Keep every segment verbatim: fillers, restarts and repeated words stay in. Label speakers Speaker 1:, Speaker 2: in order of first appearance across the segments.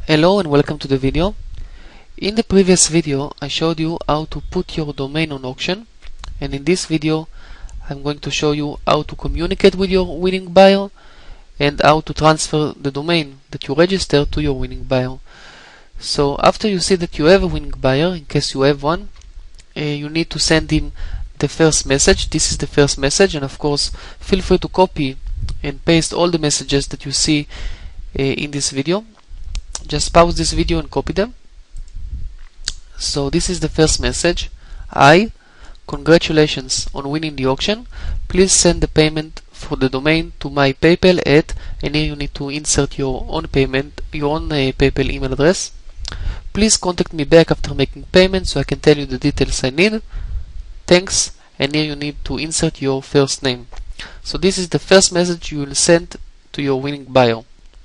Speaker 1: Hello and welcome to the video. In the previous video I showed you how to put your domain on auction, and in this video I'm going to show you how to communicate with your winning buyer and how to transfer the domain that you registered to your winning buyer. So after you see that you have a winning buyer, in case you have one, uh, you need to send him the first message. This is the first message, and of course feel free to copy and paste all the messages that you see uh, in this video. Just pause this video and copy them. So this is the first message. Hi, congratulations on winning the auction. Please send the payment for the domain to my PayPal at, and here you need to insert your own payment, your own uh, PayPal email address. Please contact me back after making payment so I can tell you the details I need. Thanks, and here you need to insert your first name. So this is the first message you will send to your winning buyer.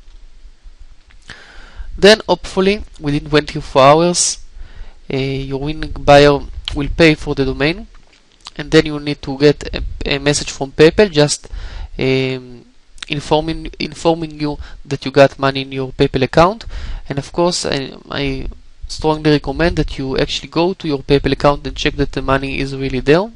Speaker 1: Then hopefully within twenty-four hours uh, your winning buyer will pay for the domain, and then you need to get a, a message from PayPal just um, informing informing you that you got money in your PayPal account. And of course I, I strongly recommend that you actually go to your PayPal account and check that the money is really there.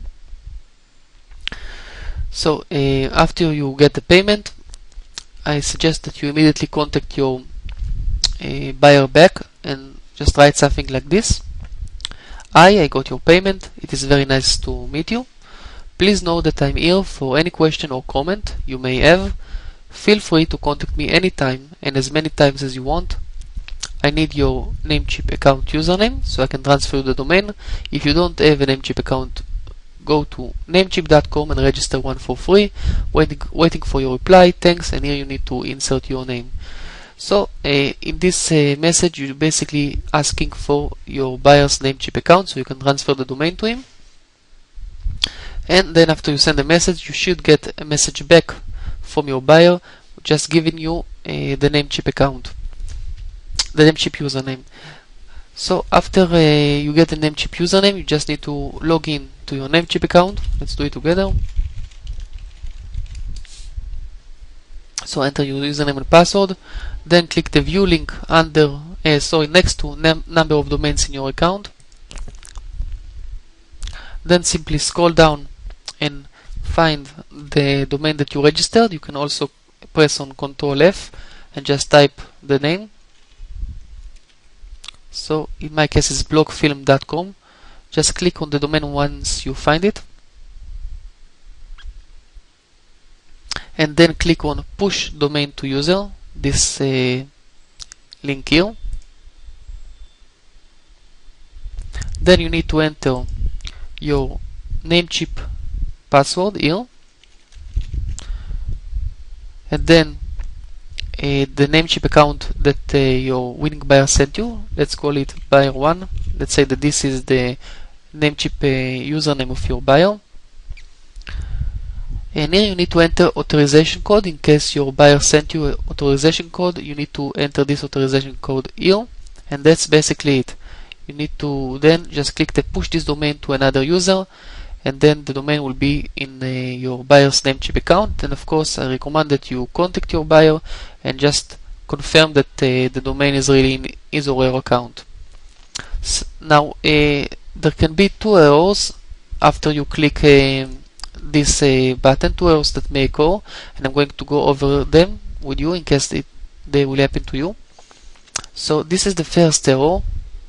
Speaker 1: So uh, after you get the payment, I suggest that you immediately contact your Uh, buyer back and just write something like this. Hi, I got your payment. It is very nice to meet you. Please know that I'm here for any question or comment you may have. Feel free to contact me anytime and as many times as you want. I need your Namecheap account username so I can transfer the domain. If you don't have a Namecheap account, go to namecheap dot com and register one for free. Waiting, waiting for your reply. Thanks, and here you need to insert your name. So uh, in this uh, message you're basically asking for your buyer's Namecheap account so you can transfer the domain to him. And then after you send a message, you should get a message back from your buyer just giving you uh, the Namecheap account, the Namecheap username. So after uh, you get the Namecheap username, you just need to log in to your Namecheap account. Let's do it together. So enter your username and password, then click the view link under, uh, sorry, next to num number of domains in your account. Then simply scroll down and find the domain that you registered. You can also press on control F and just type the name. So in my case it's blockfilm dot com. Just click on the domain once you find it, and then click on push domain to user, this uh, link here. Then you need to enter your Namecheap password here, and then uh, the Namecheap account that uh, your winning buyer sent you. Let's call it buyer one. Let's say that this is the Namecheap uh, username of your buyer. And here you need to enter authorization code. In case your buyer sent you an authorization code, you need to enter this authorization code here, and that's basically it. You need to then just click the push this domain to another user, and then the domain will be in uh, your buyer's Namecheap account. And of course I recommend that you contact your buyer and just confirm that uh, the domain is really in his or her account. So now uh, there can be two errors after you click uh, this uh, button, two errors that may occur, and I'm going to go over them with you in case it, they will happen to you. So this is the first error.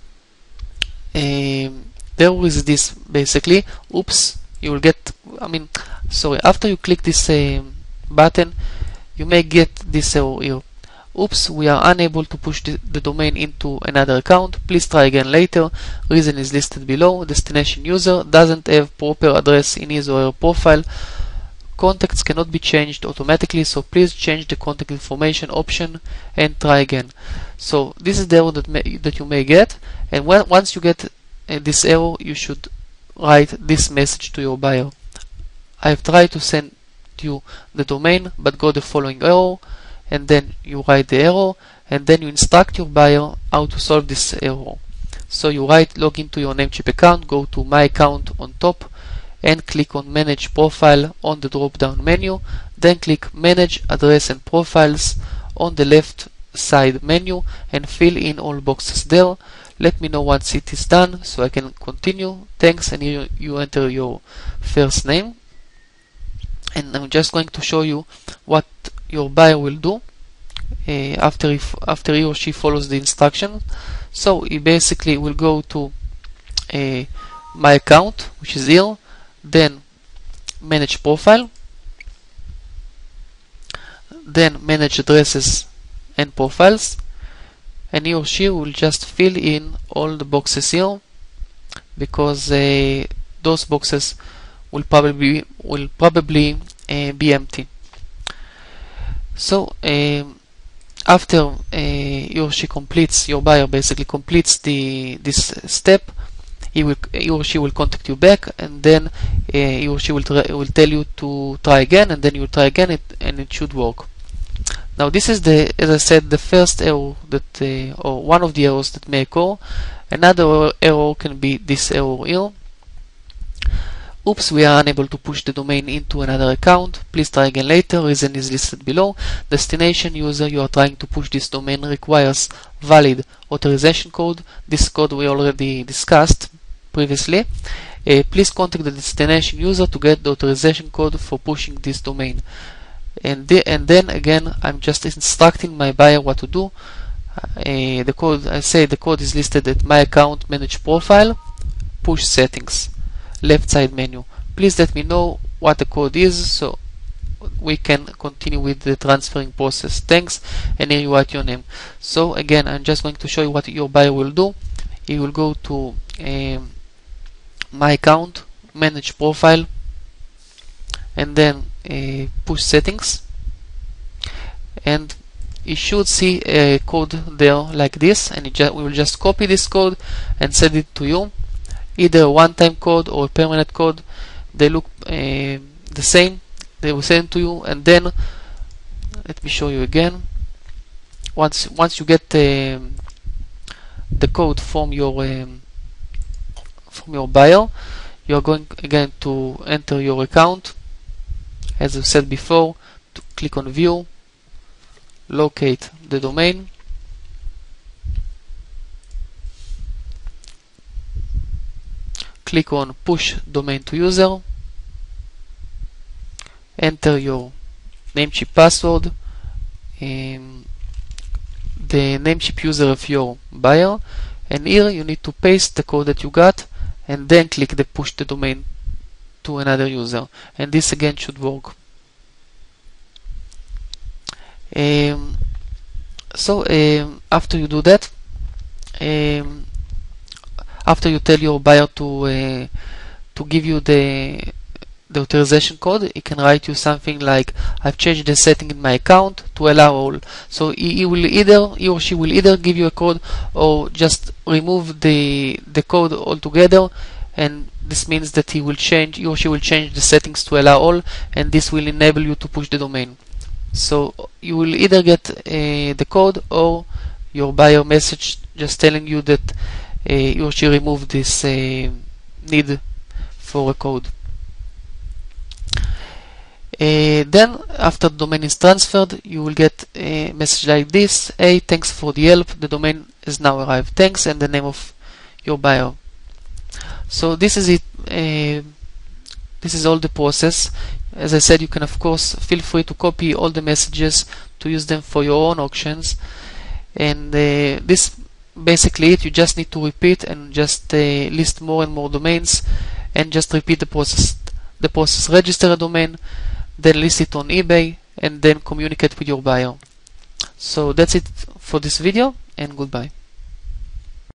Speaker 1: Um, the error is this basically. Oops, you will get, I mean, sorry, after you click this uh, button, you may get this error here. Oops, we are unable to push the, the domain into another account. Please try again later. Reason is listed below. Destination user doesn't have proper address in his or her profile. Contacts cannot be changed automatically, so please change the contact information option and try again. So this is the error that, may, that you may get, and when, once you get uh, this error, you should write this message to your buyer. I have tried to send you the domain but got the following error. And then you write the error, and then you instruct your buyer how to solve this error. So you write log into your Namecheap account, go to my account on top and click on manage profile on the drop down menu, then click manage address and profiles on the left side menu and fill in all boxes there. Let me know once it is done so I can continue. Thanks, and here you enter your first name. And I'm just going to show you what your buyer will do uh, after, if, after he or she follows the instruction. So he basically will go to uh, my account, which is here, then manage profile, then manage addresses and profiles, and he or she will just fill in all the boxes here, because uh, those boxes will probably will probably uh, be empty. So um, after uh, he or she completes, your buyer basically completes the this step, he will he or she will contact you back, and then uh, he or she will will tell you to try again, and then you try again, it, and it should work. Now this is the, as I said, the first error that, uh, or one of the errors that may occur. Another error can be this error here. Oops, we are unable to push the domain into another account. Please try again later. Reason is listed below. Destination user you are trying to push this domain requires valid authorization code. This code we already discussed previously. Uh, please contact the destination user to get the authorization code for pushing this domain. And, the, and then again, I'm just instructing my buyer what to do. Uh, the code, I say the code is listed at my account, manage profile, push settings, left side menu. Please let me know what the code is so we can continue with the transferring process. Thanks, and here you write your name. So again, I'm just going to show you what your buyer will do. He will go to um, my account, manage profile, and then uh, push settings, and you should see a code there like this, and it we will just copy this code and send it to you, either a one-time code or a permanent code. They look uh, the same. They will send it to you, and then let me show you again. Once once you get uh, the code from your um, from your buyer, you are going again to enter your account. As I said before, to click on view, locate the domain, click on push domain to user, enter your Namecheap password, um, the Namecheap user of your buyer, and here you need to paste the code that you got, and then click the push the domain to another user, and this again should work. Um, so um, after you do that, um, after you tell your buyer to uh, to give you the the authorization code, he can write you something like, I've changed the setting in my account to allow all. So he, he will either he or she will either give you a code or just remove the the code altogether, and this means that he will change he or she will change the settings to allow all, and this will enable you to push the domain. So you will either get uh, the code or your buyer message just telling you that uh, he or she removed this uh, need for a code. Uh, then after the domain is transferred, you will get a message like this: hey, thanks for the help, the domain has now arrived, thanks, and the name of your buyer. So this is it. Uh, this is all the process. As I said, you can of course feel free to copy all the messages to use them for your own auctions, and uh, this basically it. You just need to repeat and just uh, list more and more domains, and just repeat the process. The process: register a domain, then list it on eBay, and then communicate with your buyer. So that's it for this video, and goodbye.